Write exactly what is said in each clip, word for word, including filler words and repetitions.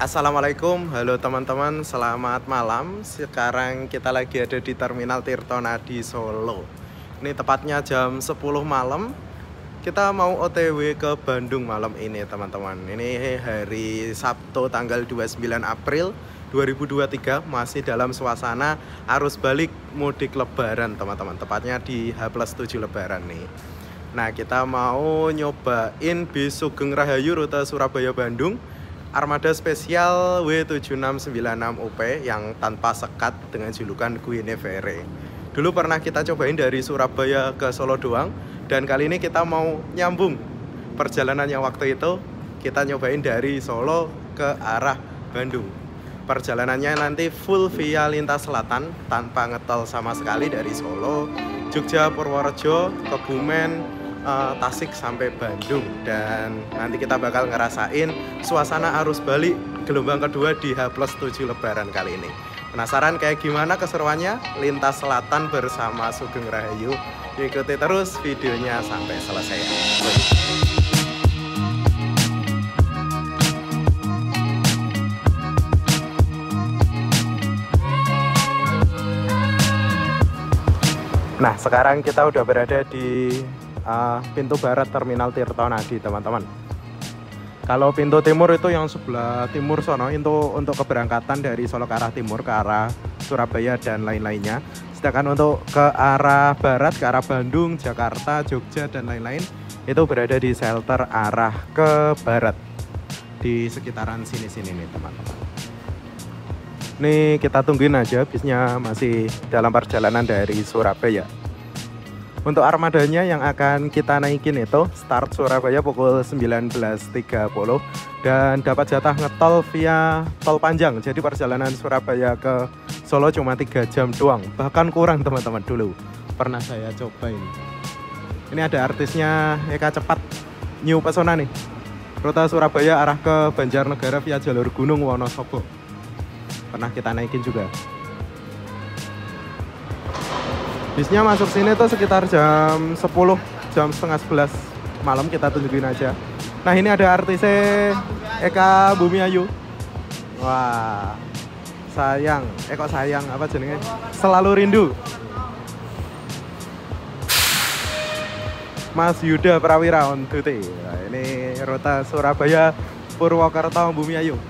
Assalamualaikum, halo teman-teman, selamat malam. Sekarang kita lagi ada di Terminal Tirtonadi Solo. Ini tepatnya jam sepuluh malam. Kita mau O T W ke Bandung malam ini teman-teman. Ini hari Sabtu tanggal dua puluh sembilan April dua ribu dua puluh tiga. Masih dalam suasana arus balik mudik lebaran teman-teman. Tepatnya di H plus tujuh lebaran nih. Nah, kita mau nyobain bis Sugeng Rahayu rute Surabaya-Bandung, armada spesial W tujuh enam sembilan enam U P yang tanpa sekat dengan julukan Guinevere. Dulu pernah kita cobain dari Surabaya ke Solo doang, dan kali ini kita mau nyambung perjalanan yang waktu itu kita nyobain dari Solo ke arah Bandung. Perjalanannya nanti full via lintas selatan tanpa ngetol sama sekali dari Solo, Jogja, Purworejo, Kebumen, Uh, Tasik sampai Bandung. Dan nanti kita bakal ngerasain suasana arus balik gelombang kedua di H plus tujuh lebaran kali ini. Penasaran kayak gimana keseruannya lintas selatan bersama Sugeng Rahayu? Ikuti terus videonya sampai selesai. Nah, sekarang kita udah berada di Uh, pintu barat Terminal Tirtonadi teman-teman. Kalau pintu timur itu yang sebelah timur sono itu untuk keberangkatan dari Solo ke arah timur ke arah Surabaya dan lain-lainnya. Sedangkan untuk ke arah barat ke arah Bandung, Jakarta, Jogja dan lain-lain itu berada di shelter arah ke barat di sekitaran sini-sini nih teman-teman. Nih kita tungguin aja, bisnya masih dalam perjalanan dari Surabaya. Untuk armadanya yang akan kita naikin itu start Surabaya pukul sembilan belas tiga puluh dan dapat jatah ngetol via tol panjang. Jadi perjalanan Surabaya ke Solo cuma tiga jam doang, bahkan kurang teman-teman. Dulu pernah saya cobain. Ini ada artisnya Eka Cepat, New Pesona nih. Rute Surabaya arah ke Banjarnegara via jalur Gunung Wonosobo. Pernah kita naikin juga. Bisnya masuk sini tuh sekitar jam sepuluh, jam setengah sebelas malam, kita tunjukin aja. Nah, ini ada artisnya Eka Bumi Ayu. Wah, sayang, eh kok sayang, apa jenenge? Selalu Rindu. Mas Yuda Prawira on duty. Nah, ini rute Surabaya Purwokerto Bumi Ayu.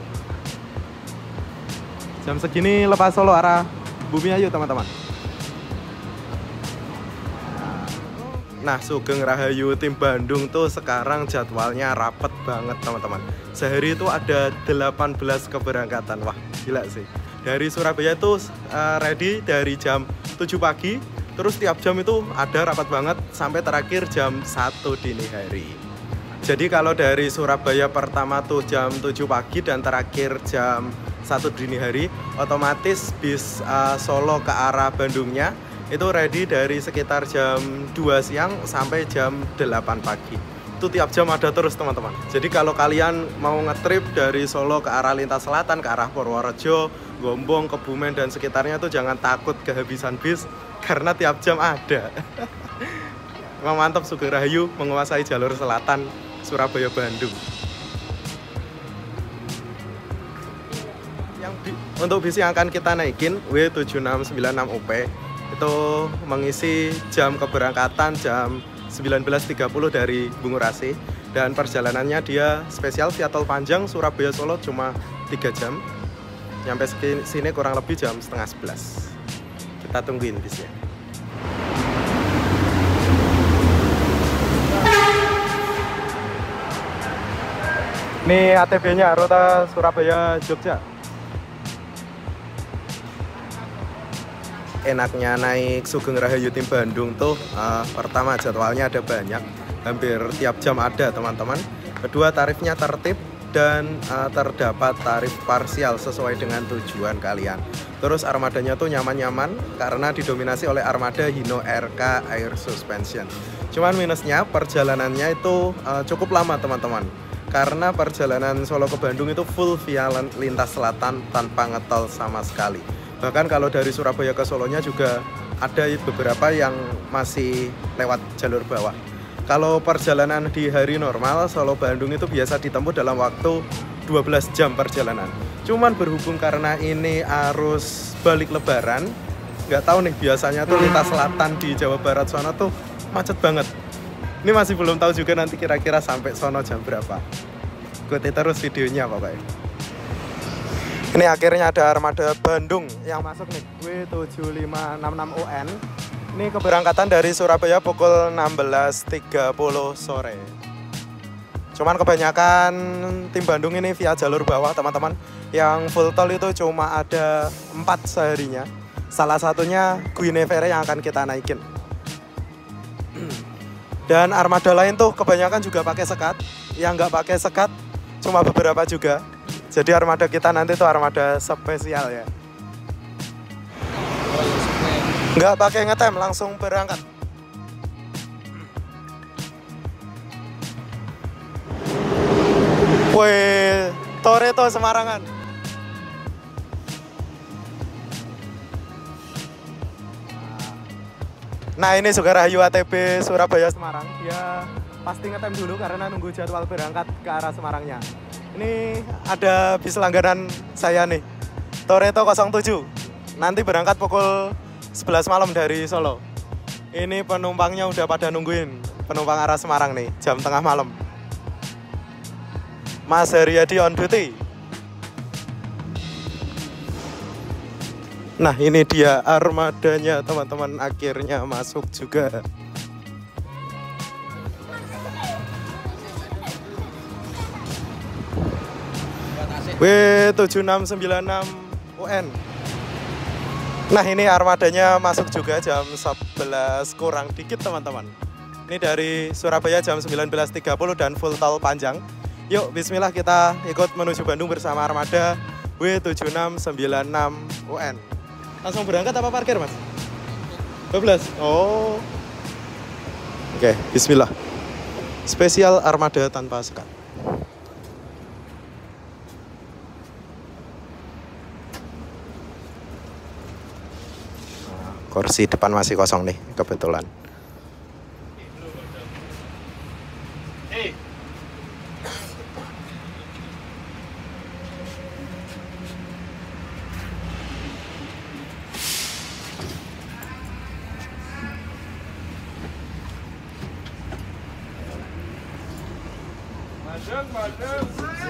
Jam segini lepas Solo arah Bumi Ayu teman-teman. Nah, Sugeng Rahayu tim Bandung tuh sekarang jadwalnya rapet banget teman-teman. Sehari itu ada delapan belas keberangkatan. Wah, gila sih. Dari Surabaya tuh uh, ready dari jam tujuh pagi. Terus tiap jam itu ada rapat banget sampai terakhir jam satu dini hari. Jadi kalau dari Surabaya pertama tuh jam tujuh pagi dan terakhir jam satu dini hari, otomatis bis uh, Solo ke arah Bandungnya itu ready dari sekitar jam dua siang sampai jam delapan pagi. Itu tiap jam ada terus teman-teman. Jadi kalau kalian mau ngetrip dari Solo ke arah lintas selatan, ke arah Purworejo, Gombong, Kebumen dan sekitarnya tuh jangan takut kehabisan bis, karena tiap jam ada. Memang mantap, Sugeng Rahayu menguasai jalur selatan Surabaya-Bandung. Yang untuk bis yang akan kita naikin W tujuh enam sembilan enam U P itu mengisi jam keberangkatan jam sembilan belas tiga puluh dari Bungurasi, dan perjalanannya dia spesial via tol panjang Surabaya Solo cuma tiga jam, nyampe sini kurang lebih jam setengah sebelas. Kita tungguin bisnya. Ini A T B-nya rute Surabaya Jogja. Enaknya naik Sugeng Rahayu tim Bandung tuh uh, pertama jadwalnya ada banyak, hampir tiap jam ada teman-teman. Kedua, tarifnya tertib dan uh, terdapat tarif parsial sesuai dengan tujuan kalian. Terus armadanya tuh nyaman-nyaman karena didominasi oleh armada Hino R K Air Suspension. Cuman minusnya perjalanannya itu uh, cukup lama teman-teman, karena perjalanan Solo ke Bandung itu full via lintas selatan tanpa ngetol sama sekali. Bahkan kalau dari Surabaya ke Solonya juga ada beberapa yang masih lewat jalur bawah. Kalau perjalanan di hari normal Solo Bandung itu biasa ditempuh dalam waktu dua belas jam perjalanan. Cuman berhubung karena ini arus balik lebaran, nggak tahu nih, biasanya tuh lintas selatan di Jawa Barat sono tuh macet banget. Ini masih belum tahu juga nanti kira-kira sampai sono jam berapa. Ikuti terus videonya pokoknya. Ini akhirnya ada armada Bandung yang masuk nih, W tujuh lima enam enam U N. Ini keberangkatan dari Surabaya pukul enam belas tiga puluh sore. Cuman kebanyakan tim Bandung ini via jalur bawah teman-teman. Yang full tol itu cuma ada empat seharinya. Salah satunya Guinevere yang akan kita naikin. Dan armada lain tuh kebanyakan juga pakai sekat. Yang nggak pakai sekat cuma beberapa juga. Jadi armada kita nanti tuh armada spesial ya. Nggak pakai ngetem, langsung berangkat. Wih, Toretto Semarangan. Nah ini Sugarahayu A T B Surabaya Semarang. Dia pasti ngetem dulu karena nunggu jadwal berangkat ke arah Semarangnya. Ini ada bis langganan saya nih, Toretto nol tujuh. Nanti berangkat pukul sebelas malam dari Solo. Ini penumpangnya udah pada nungguin, penumpang arah Semarang nih, jam tengah malam. Mas Haryadi on duty. Nah ini dia armadanya teman-teman, akhirnya masuk juga. W tujuh enam sembilan enam U N. Nah ini armadanya masuk juga jam sebelas kurang dikit teman-teman. Ini dari Surabaya jam sembilan belas tiga puluh dan full tol panjang. Yuk bismillah kita ikut menuju Bandung bersama armada W tujuh enam sembilan enam U N. Langsung berangkat apa parkir mas? dua belas? Oh. Oke, bismillah. Spesial armada tanpa sekat. Kursi depan masih kosong nih, kebetulan. Madem, madem.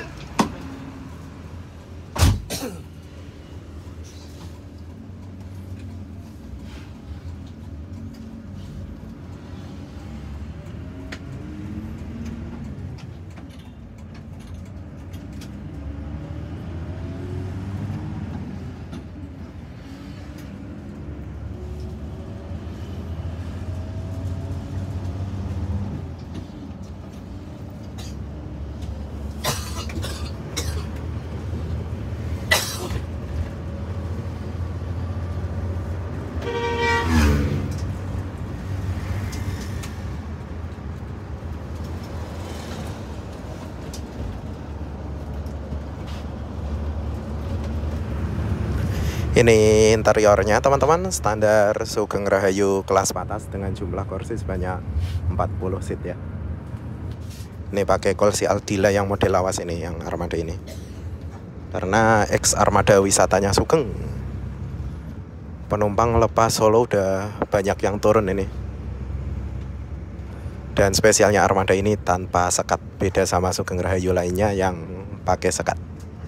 Ini interiornya teman-teman, standar Sugeng Rahayu kelas atas dengan jumlah kursi sebanyak empat puluh seat ya. Ini pakai kursi Aldila yang model lawas ini, yang armada ini. Karena ex armada wisatanya Sugeng. Penumpang lepas Solo udah banyak yang turun ini. Dan spesialnya armada ini tanpa sekat, beda sama Sugeng Rahayu lainnya yang pakai sekat.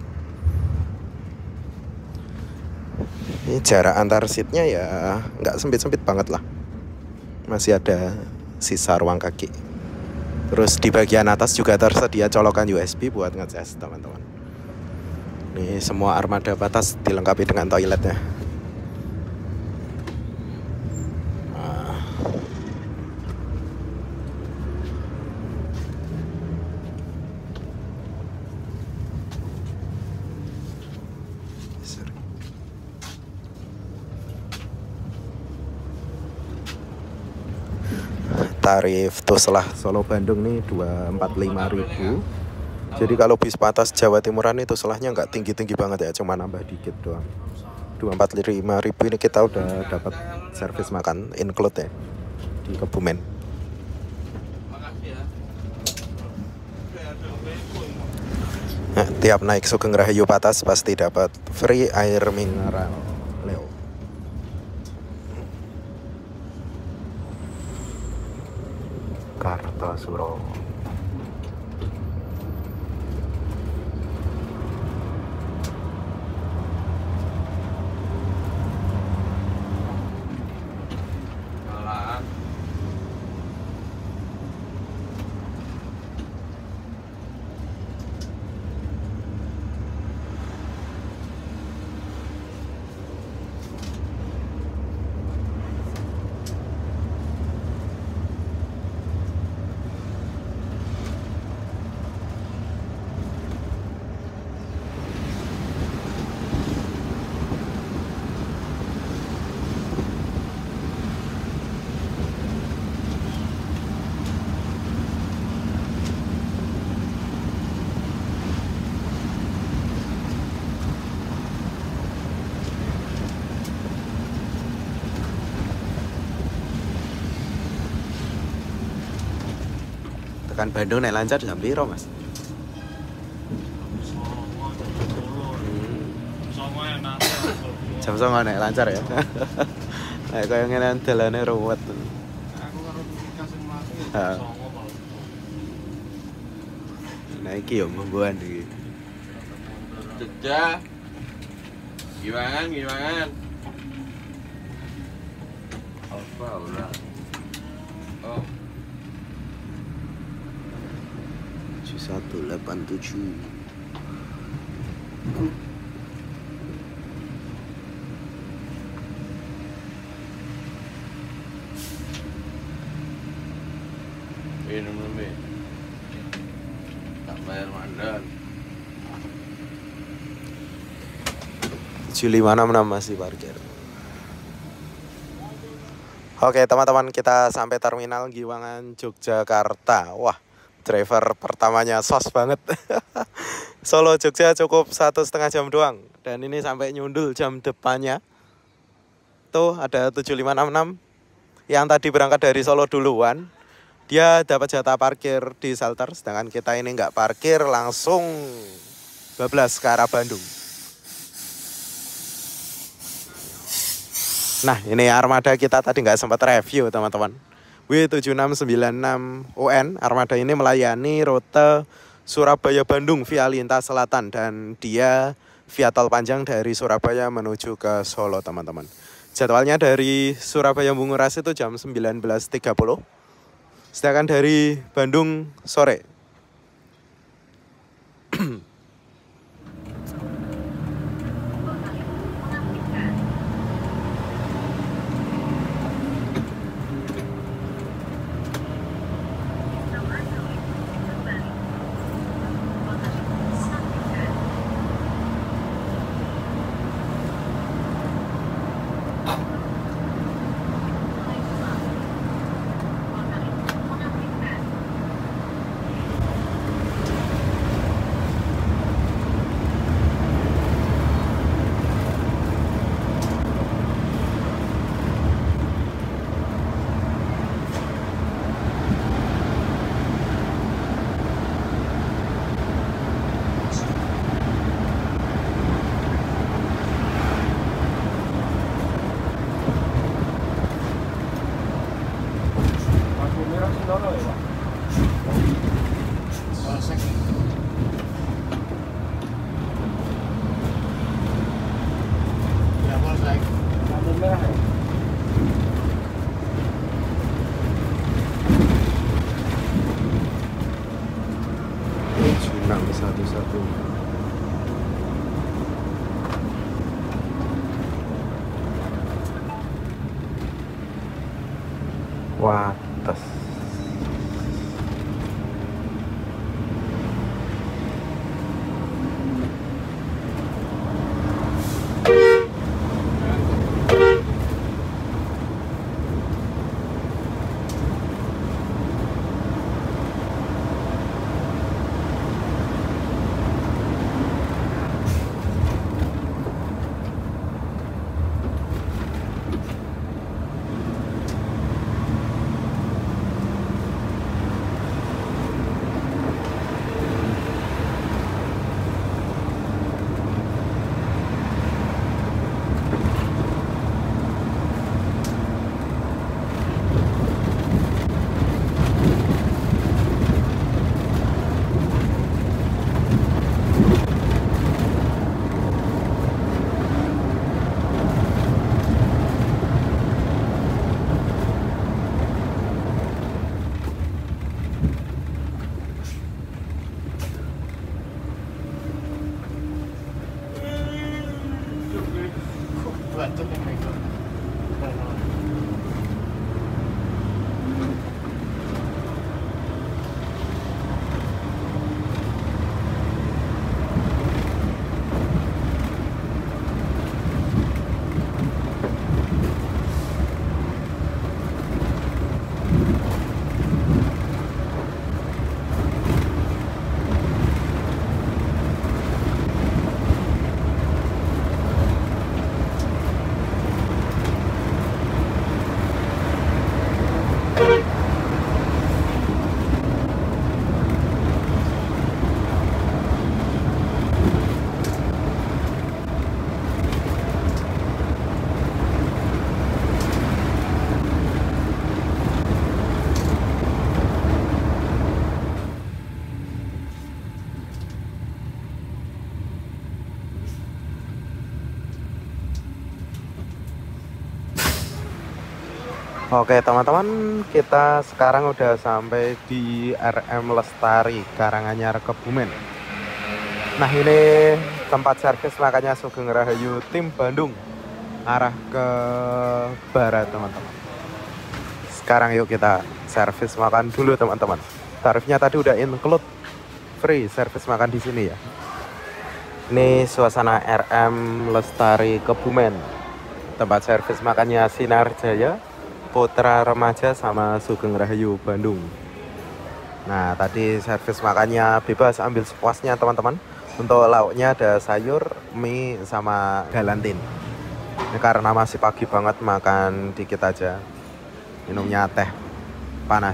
Ini jarak antar seatnya ya nggak sempit-sempit banget lah, masih ada sisa ruang kaki. Terus di bagian atas juga tersedia colokan U S B buat ngecas teman-teman. Ini semua armada batas dilengkapi dengan toiletnya. Tarif Tuslah Solo Bandung nih dua ratus empat puluh lima ribu. Jadi kalau bis patas Jawa Timuran itu Tuslahnya nggak tinggi-tinggi banget ya, cuma nambah dikit doang. dua ratus empat puluh lima ribu ini kita udah dapat servis makan include ya di Kebumen. Nah, Tiap naik Sugeng Rahayu Patas pasti dapat free air mineral Leo. Kartosuro. Tekan Bandung naik lancar jam piro, Mas? Jam songo naik lancar ya. Nek kaya ngene dalane ruwet. Aku karo kasih mati. Heeh. Nah iki yo monggoan iki. Jogja. Gimana? Gimana? Apa ora? Oh. satu delapan tujuh. Minum lebih. Tak bayar mandan. tujuh lima enam enam masih parkir. Oke teman-teman, kita sampai terminal Giwangan Yogyakarta. Wah, driver pertamanya sos banget. Solo Jogja cukup satu setengah jam doang. Dan ini sampai nyundul jam depannya. Tuh ada tujuh lima enam enam yang tadi berangkat dari Solo duluan. Dia dapat jatah parkir di shelter. Sedangkan kita ini nggak parkir, langsung bablas ke arah Bandung. Nah ini armada kita tadi nggak sempat review teman-teman. W tujuh enam sembilan enam U N, armada ini melayani rute Surabaya-Bandung via lintas selatan. Dan dia via tol panjang dari Surabaya menuju ke Solo teman-teman. Jadwalnya dari Surabaya-Bunguras itu jam sembilan belas tiga puluh. Sedangkan dari Bandung sore. Satu-satu. Wates. Oke teman-teman, kita sekarang udah sampai di R M Lestari, Karanganyar, Kebumen. Nah ini tempat servis makanya Sugeng Rahayu tim Bandung, arah ke barat teman-teman. Sekarang yuk kita servis makan dulu teman-teman. Tarifnya tadi udah include free servis makan di sini ya. Ini suasana R M Lestari Kebumen. Tempat servis makannya Sinar Jaya, Putra Remaja sama Sugeng Rahayu Bandung. Nah tadi servis makannya bebas, ambil sepuasnya teman-teman. Untuk lauknya ada sayur, mie sama galantin. Ini karena masih pagi banget, makan dikit aja. Minumnya teh panas.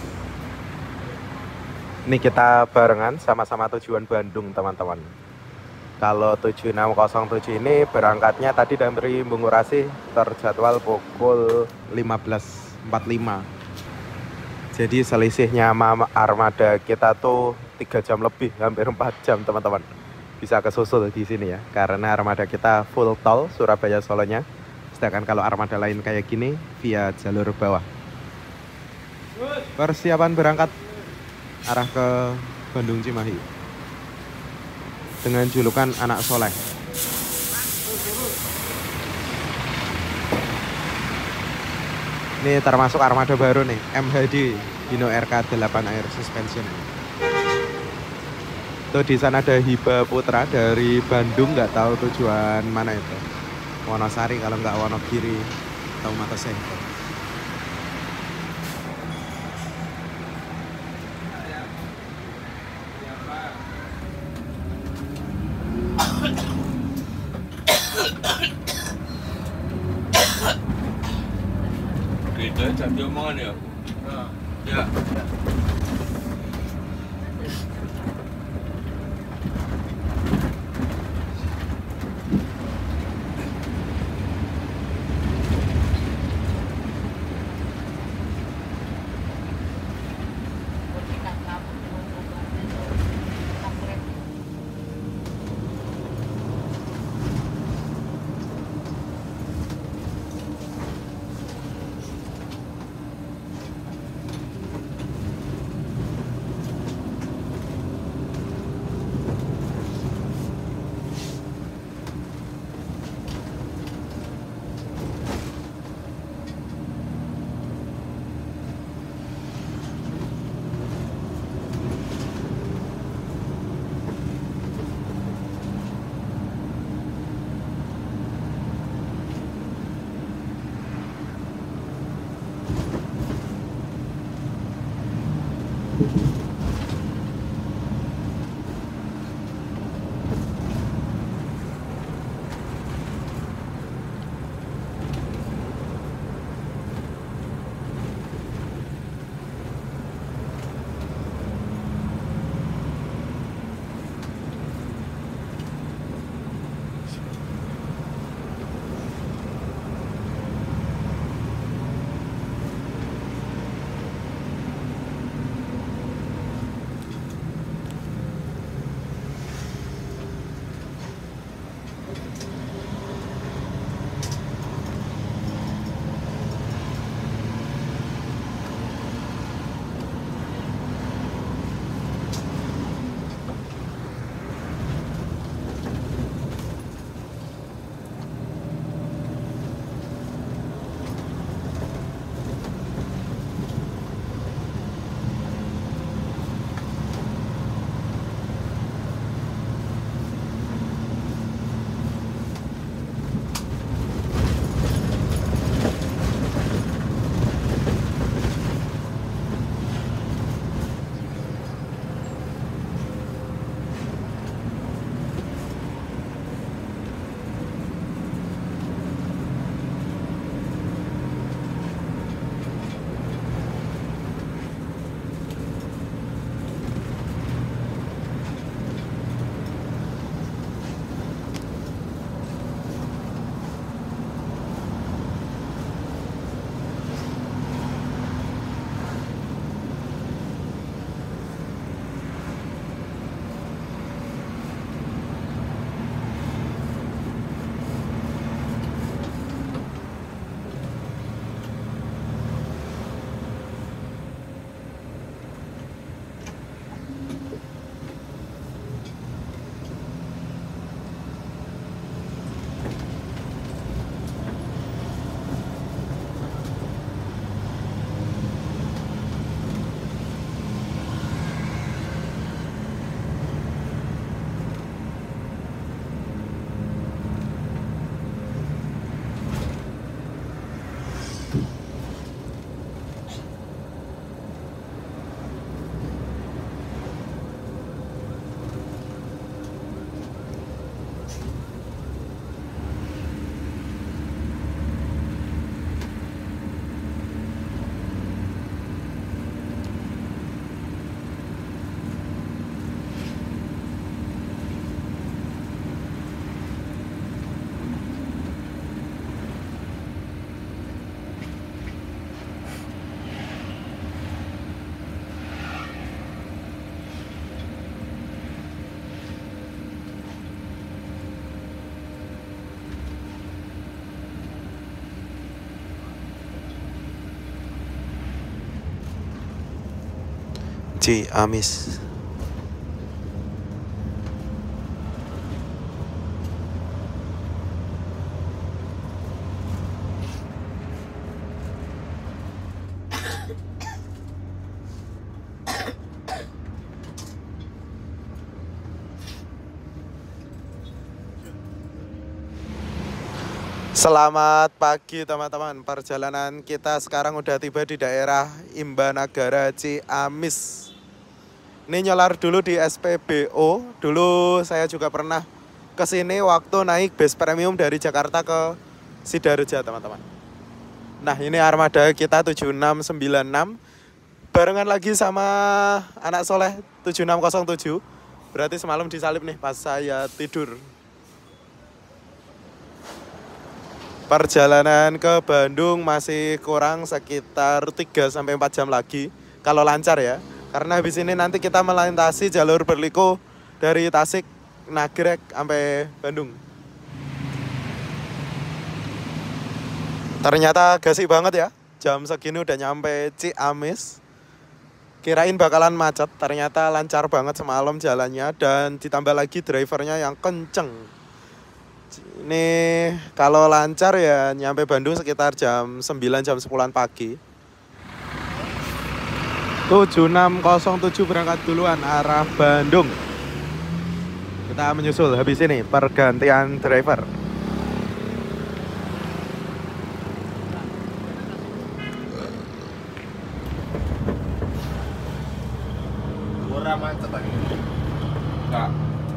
Ini kita barengan sama-sama tujuan Bandung teman-teman. Kalau tujuh enam nol tujuh ini berangkatnya tadi dari Bungurasi terjadwal pukul lima belas empat puluh lima. Jadi selisihnya sama armada kita tuh tiga jam lebih, hampir empat jam teman-teman. Bisa kesusul di sini ya, karena armada kita full tol Surabaya Solonya. Sedangkan kalau armada lain kayak gini via jalur bawah. Persiapan berangkat arah ke Bandung Cimahi dengan julukan anak soleh. Ini termasuk armada baru nih, M H D Hino R K delapan Air Suspension. Tuh di sana ada Hiba Putra dari Bandung, nggak tahu tujuan mana itu. Wonosari kalau nggak Wonogiri atau Mateseng. Kita jam omongan ya? Ya. Ciamis. Selamat pagi teman-teman. Perjalanan kita sekarang udah tiba di daerah Imbanagara Ciamis. Ini nyelar dulu di S P B O. Dulu saya juga pernah kesini waktu naik bus premium dari Jakarta ke Sidareja teman-teman. Nah ini armada kita tujuh enam sembilan enam. Barengan lagi sama anak soleh tujuh enam nol tujuh. Berarti semalam disalip nih pas saya tidur. Perjalanan ke Bandung masih kurang sekitar tiga sampai empat jam lagi kalau lancar ya. Karena habis ini nanti kita melintasi jalur berliku dari Tasik, Nagrek sampai Bandung. Ternyata gasik banget ya. Jam segini udah nyampe Ciamis. Kirain bakalan macet, ternyata lancar banget semalam jalannya dan ditambah lagi drivernya yang kenceng. Ini kalau lancar ya nyampe Bandung sekitar jam sembilan jam sepuluhan pagi. tujuh enam nol tujuh berangkat duluan arah Bandung. Kita menyusul habis ini pergantian driver. Murah macet lagi. Enggak.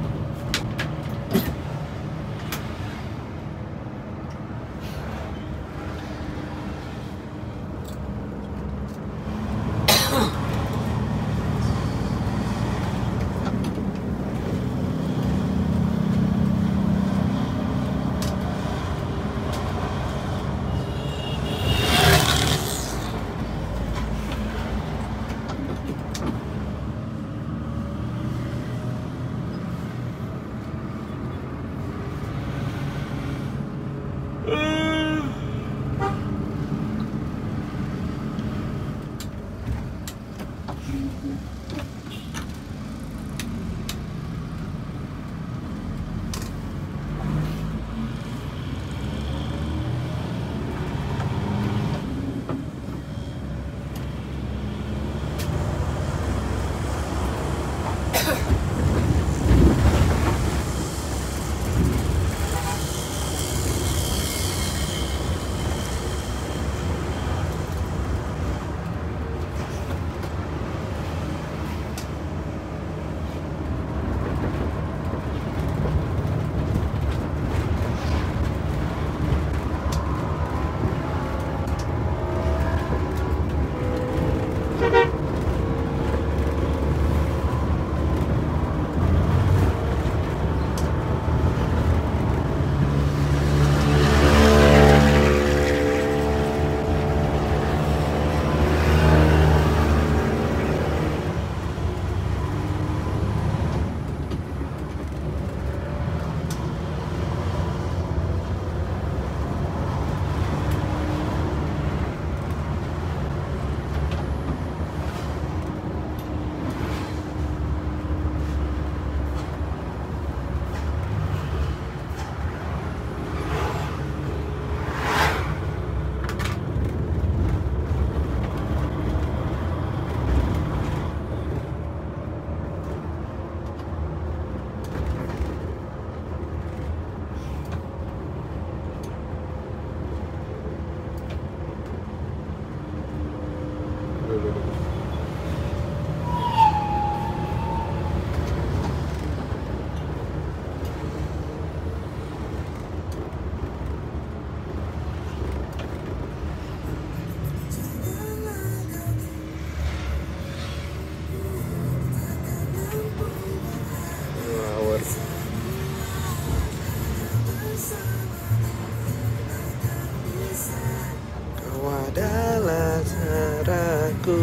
aku.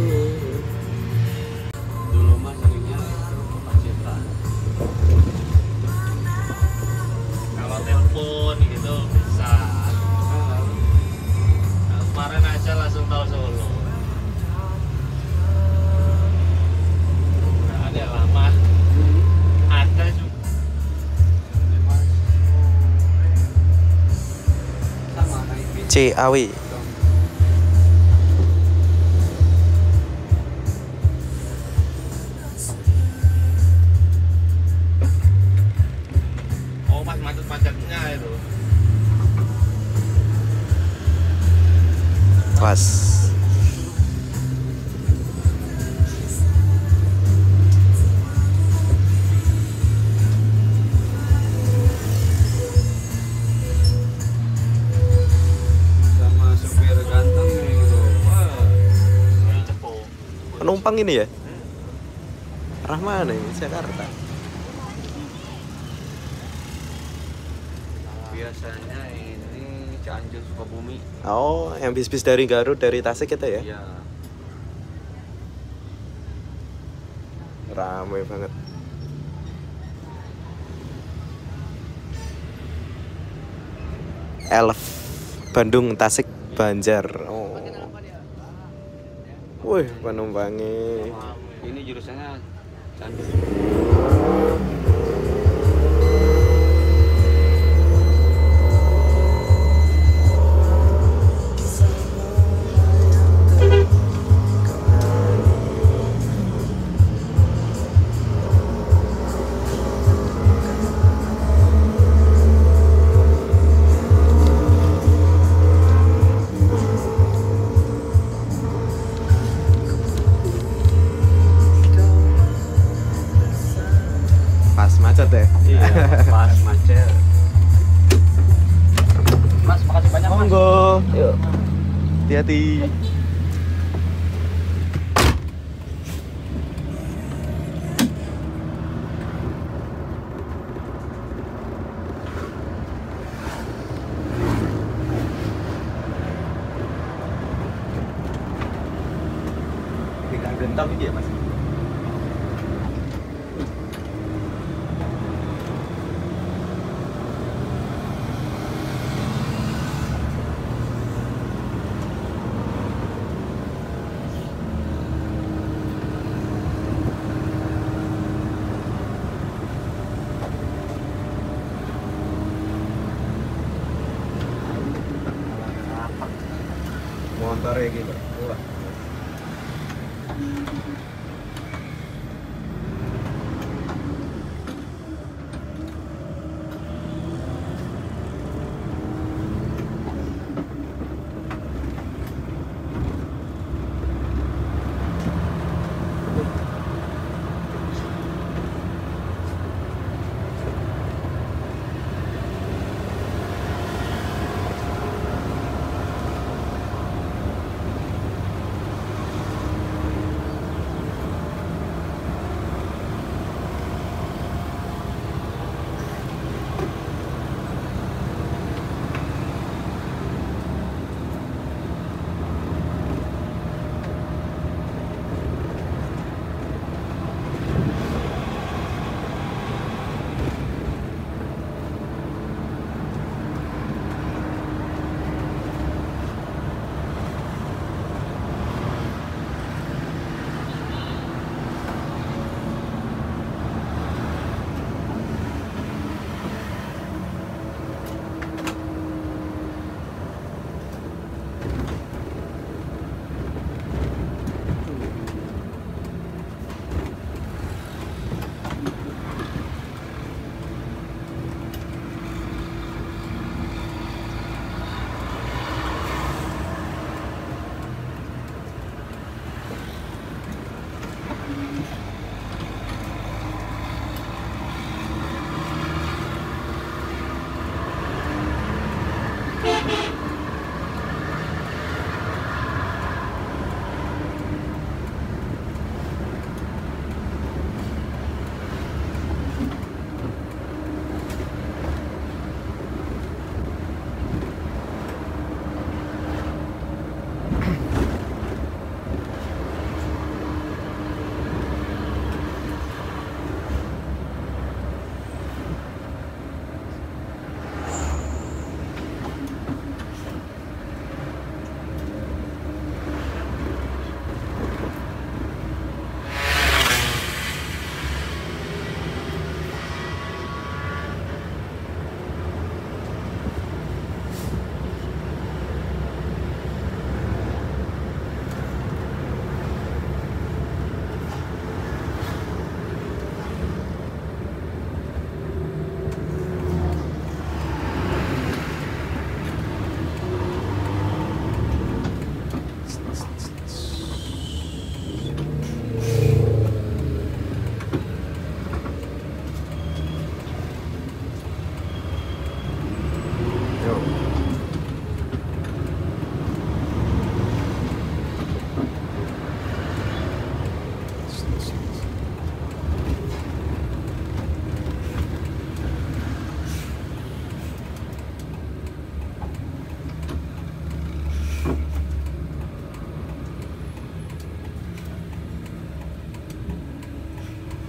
Dulu mah seringnya Pacitan. Kalau telepon gitu bisa. Nah, kemarin aja langsung tahu Solo. C A W. Oh, pas macet-macetnya itu. Pas. Sama supir ganteng gitu. Wah, Cepo. Penumpang ini ya? Arah mana ini? Jakarta. biasanya ini Cianjur Sukabumi. Oh, yang bis-bis dari Garut, dari Tasik itu ya? Iya. Ramai banget. Elf Bandung, Tasik, Banjar. Oh. Wih, penumpangnya. Ini jurusannya Cianjur. Pas macet ya? Iya, pas macet. Mas, makasih banyak, Mas. Monggo. Yuk. Hati-hati. Tinggal gentam ini ya, Mas? Motornya gitu. Wah.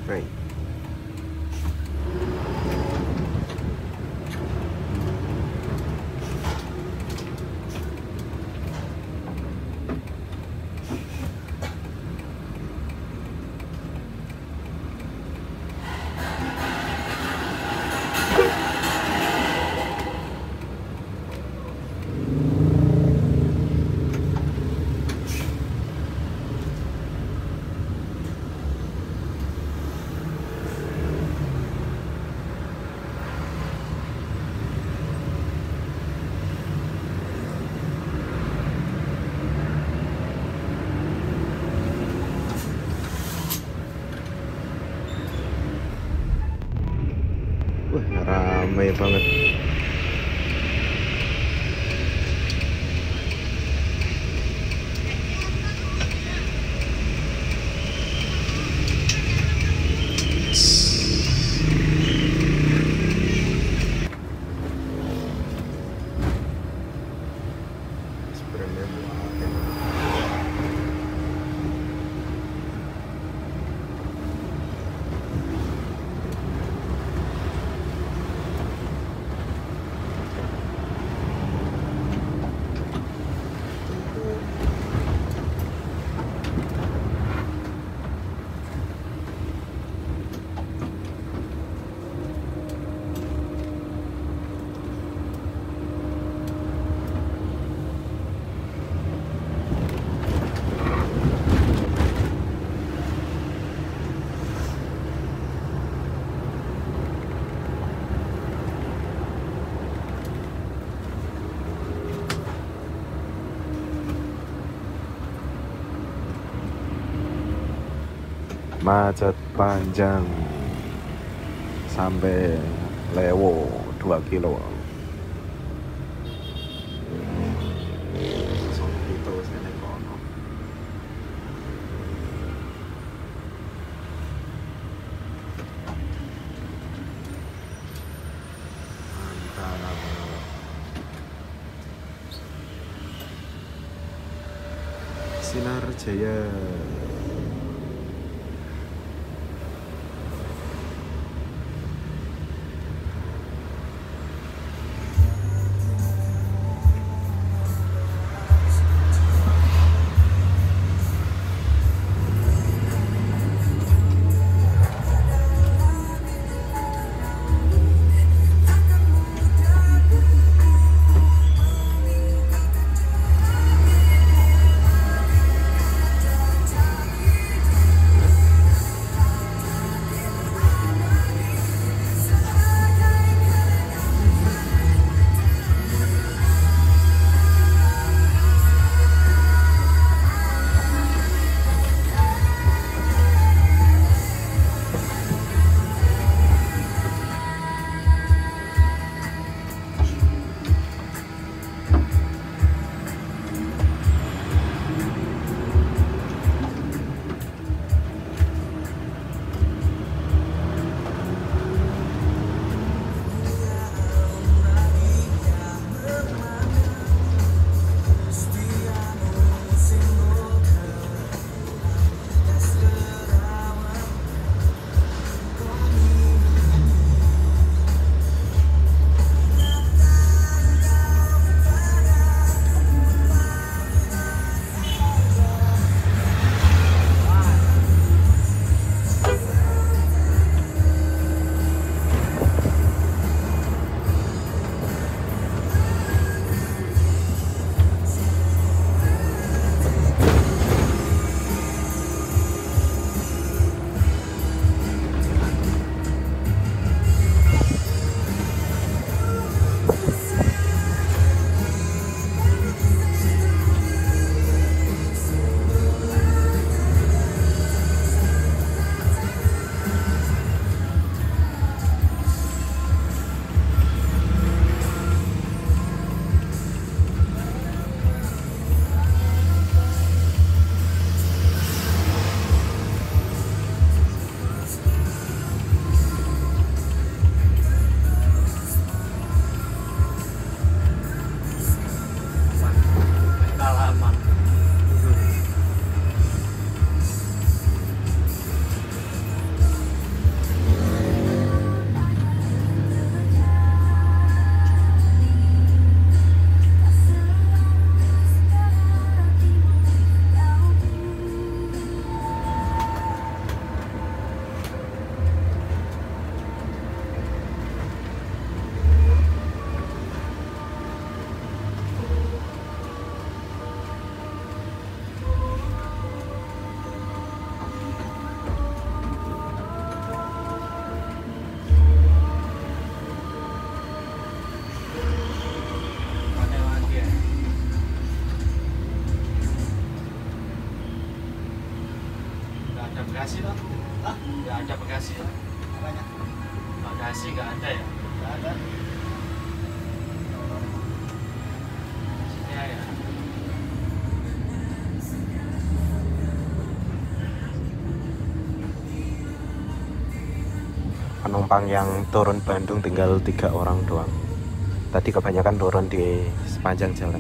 Baik. Wah, ramai banget. Spraynya buat ya. Macet panjang sampai Lewo dua kilo. Itu sini kono. Mantap. Sinar Jaya. Bekasi toh? Hah? Nggak ada Bekasi toh? Banyak. Bekasi nggak ada ya? Nggak ada. Bekasinya ya. Penumpang yang turun Bandung tinggal tiga orang doang. Tadi kebanyakan turun di sepanjang jalan.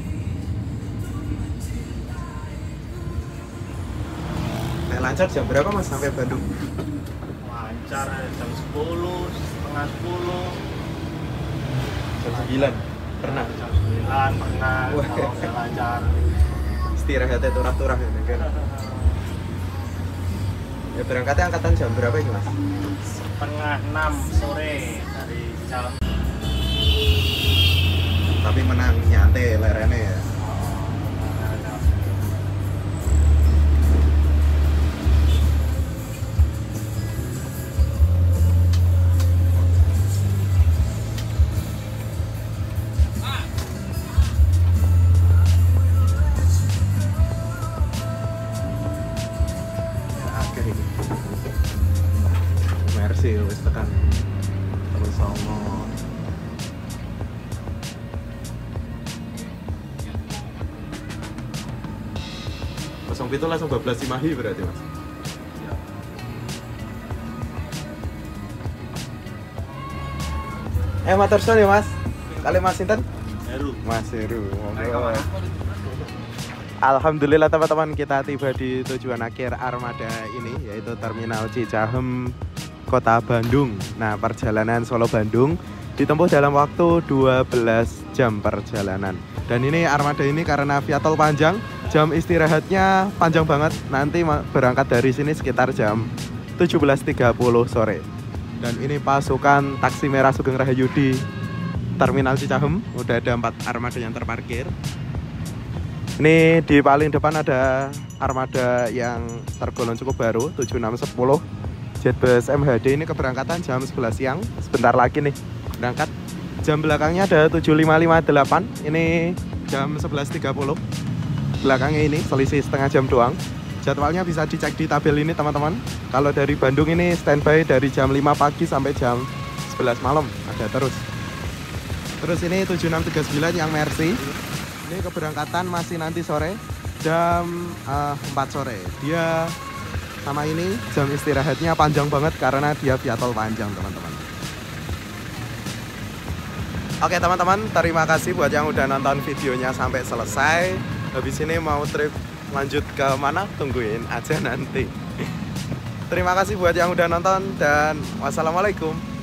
Nek lancar jam berapa mas sampai Bandung? Lancar jam sepuluh, setengah sepuluh. Jam sembilan. Pernah? Jam sembilan pernah. Wah. Kalau nggak lancar. Istirahatnya turah-turah gitu kan. Ya berangkatnya angkatan jam berapa ini mas? Setengah enam sore dari jam. Tapi menang nyantai lerene ya. Merci wis tekan terus sama kosong itu langsung bablas Cimahi berarti mas. Eh matur suwun ya mas. Kali mas sinten? Heru. Mas Heru. Monggo. Alhamdulillah teman-teman, kita tiba di tujuan akhir armada ini, yaitu Terminal Cicahem, Kota Bandung. Nah, perjalanan Solo Bandung ditempuh dalam waktu dua belas jam perjalanan. Dan ini armada ini karena via tol panjang, jam istirahatnya panjang banget. Nanti berangkat dari sini sekitar jam tujuh belas tiga puluh sore. Dan ini pasukan taksi merah Sugeng Rahayu di Terminal Cicahem. Udah ada empat armada yang terparkir. Ini di paling depan ada armada yang tergolong cukup baru, tujuh enam sepuluh Jetbus M H D. Ini keberangkatan jam sebelas siang, sebentar lagi nih berangkat. Jam belakangnya ada tujuh lima lima delapan, ini jam sebelas tiga puluh. Belakangnya ini selisih setengah jam doang. Jadwalnya bisa dicek di tabel ini teman-teman. Kalau dari Bandung ini standby dari jam lima pagi sampai jam sebelas malam, ada terus. Terus ini tujuh enam tiga sembilan yang Mercy. Ini keberangkatan masih nanti sore jam uh, empat sore. Dia sama ini jam istirahatnya panjang banget karena dia via tol panjang teman-teman. Oke teman-teman, terima kasih buat yang udah nonton videonya sampai selesai. Habis ini mau trip lanjut ke mana? Tungguin aja nanti. Terima kasih buat yang udah nonton dan wassalamualaikum.